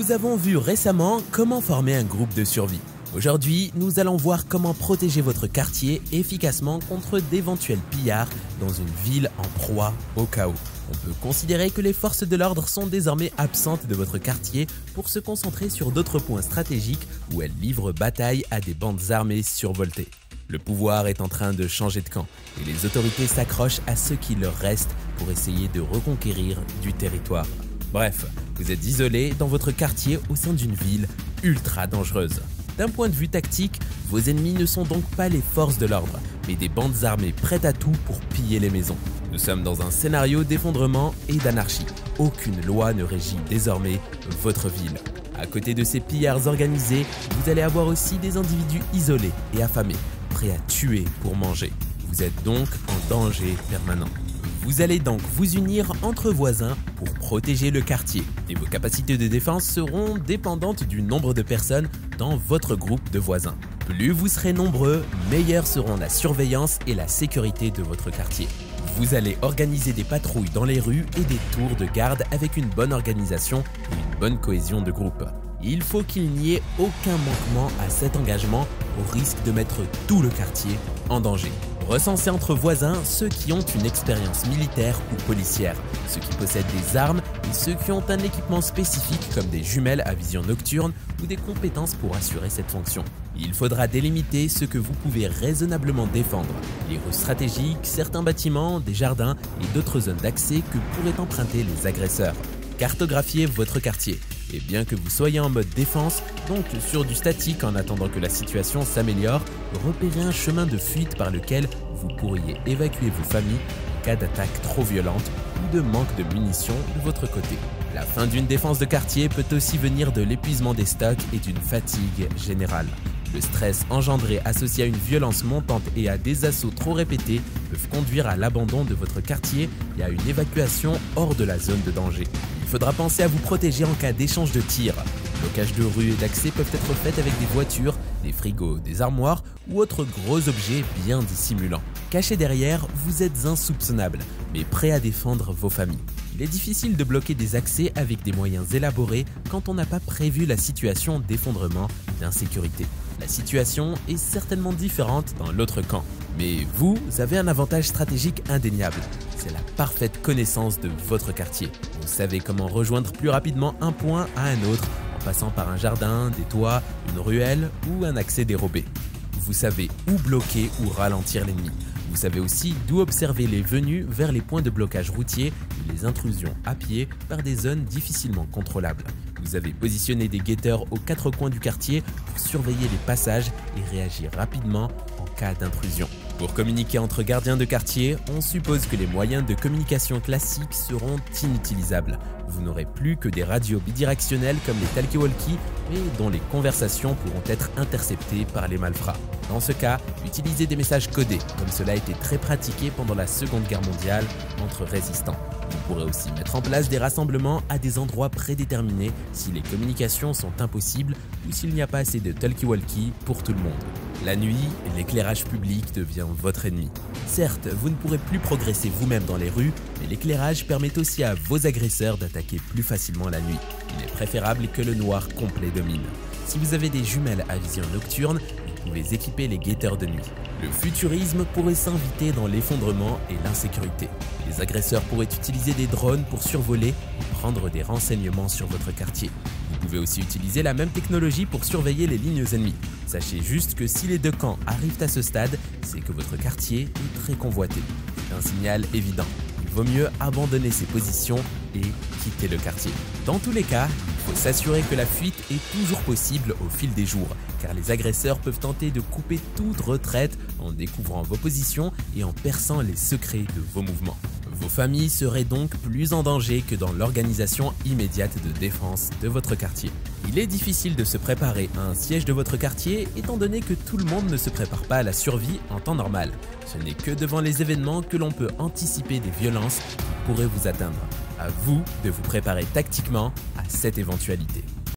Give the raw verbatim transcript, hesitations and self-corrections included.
Nous avons vu récemment comment former un groupe de survie. Aujourd'hui, nous allons voir comment protéger votre quartier efficacement contre d'éventuels pillards dans une ville en proie au chaos. On peut considérer que les forces de l'ordre sont désormais absentes de votre quartier pour se concentrer sur d'autres points stratégiques où elles livrent bataille à des bandes armées survoltées. Le pouvoir est en train de changer de camp et les autorités s'accrochent à ce qui leur reste pour essayer de reconquérir du territoire. Bref, vous êtes isolé dans votre quartier au sein d'une ville ultra dangereuse. D'un point de vue tactique, vos ennemis ne sont donc pas les forces de l'ordre, mais des bandes armées prêtes à tout pour piller les maisons. Nous sommes dans un scénario d'effondrement et d'anarchie. Aucune loi ne régit désormais votre ville. À côté de ces pillards organisés, vous allez avoir aussi des individus isolés et affamés, prêts à tuer pour manger. Vous êtes donc en danger permanent. Vous allez donc vous unir entre voisins pour protéger le quartier et vos capacités de défense seront dépendantes du nombre de personnes dans votre groupe de voisins. Plus vous serez nombreux, meilleures seront la surveillance et la sécurité de votre quartier. Vous allez organiser des patrouilles dans les rues et des tours de garde avec une bonne organisation et une bonne cohésion de groupe. Il faut qu'il n'y ait aucun manquement à cet engagement au risque de mettre tout le quartier en danger. Recensez entre voisins ceux qui ont une expérience militaire ou policière, ceux qui possèdent des armes et ceux qui ont un équipement spécifique comme des jumelles à vision nocturne ou des compétences pour assurer cette fonction. Il faudra délimiter ce que vous pouvez raisonnablement défendre, les rues stratégiques, certains bâtiments, des jardins et d'autres zones d'accès que pourraient emprunter les agresseurs. Cartographiez votre quartier. Et bien que vous soyez en mode défense, donc sur du statique en attendant que la situation s'améliore, repérez un chemin de fuite par lequel vous pourriez évacuer vos familles en cas d'attaque trop violente ou de manque de munitions de votre côté. La fin d'une défense de quartier peut aussi venir de l'épuisement des stocks et d'une fatigue générale. Le stress engendré associé à une violence montante et à des assauts trop répétés peuvent conduire à l'abandon de votre quartier et à une évacuation hors de la zone de danger. Il faudra penser à vous protéger en cas d'échange de tirs. Blocages de rue et d'accès peuvent être faits avec des voitures, des frigos, des armoires ou autres gros objets bien dissimulants. Cachés derrière, vous êtes insoupçonnables, mais prêts à défendre vos familles. Il est difficile de bloquer des accès avec des moyens élaborés quand on n'a pas prévu la situation d'effondrement et d'insécurité. La situation est certainement différente dans l'autre camp. Mais vous avez un avantage stratégique indéniable, c'est la parfaite connaissance de votre quartier. Vous savez comment rejoindre plus rapidement un point à un autre en passant par un jardin, des toits, une ruelle ou un accès dérobé. Vous savez où bloquer ou ralentir l'ennemi. Vous savez aussi d'où observer les venues vers les points de blocage routiers et les intrusions à pied par des zones difficilement contrôlables. Vous avez positionné des guetteurs aux quatre coins du quartier pour surveiller les passages et réagir rapidement en cas d'intrusion. Pour communiquer entre gardiens de quartier, on suppose que les moyens de communication classiques seront inutilisables. Vous n'aurez plus que des radios bidirectionnelles comme les talkie-walkie, mais dont les conversations pourront être interceptées par les malfrats. Dans ce cas, utilisez des messages codés, comme cela a été très pratiqué pendant la Seconde Guerre mondiale entre résistants. Vous pourrez aussi mettre en place des rassemblements à des endroits prédéterminés si les communications sont impossibles ou s'il n'y a pas assez de talkie-walkie pour tout le monde. La nuit, l'éclairage public devient votre ennemi. Certes, vous ne pourrez plus progresser vous-même dans les rues, mais l'éclairage permet aussi à vos agresseurs d'attaquer plus facilement la nuit. Il est préférable que le noir complet domine. Si vous avez des jumelles à vision nocturne, vous pouvez équiper les guetteurs de nuit. Le futurisme pourrait s'inviter dans l'effondrement et l'insécurité. Les agresseurs pourraient utiliser des drones pour survoler et prendre des renseignements sur votre quartier. Vous pouvez aussi utiliser la même technologie pour surveiller les lignes ennemies. Sachez juste que si les deux camps arrivent à ce stade, c'est que votre quartier est très convoité. C'est un signal évident. Il vaut mieux abandonner ses positions et quitter le quartier. Dans tous les cas, il faut s'assurer que la fuite est toujours possible au fil des jours, car les agresseurs peuvent tenter de couper toute retraite en découvrant vos positions et en perçant les secrets de vos mouvements. Vos familles seraient donc plus en danger que dans l'organisation immédiate de défense de votre quartier. Il est difficile de se préparer à un siège de votre quartier étant donné que tout le monde ne se prépare pas à la survie en temps normal. Ce n'est que devant les événements que l'on peut anticiper des violences qui pourraient vous atteindre. À vous de vous préparer tactiquement à cette éventualité.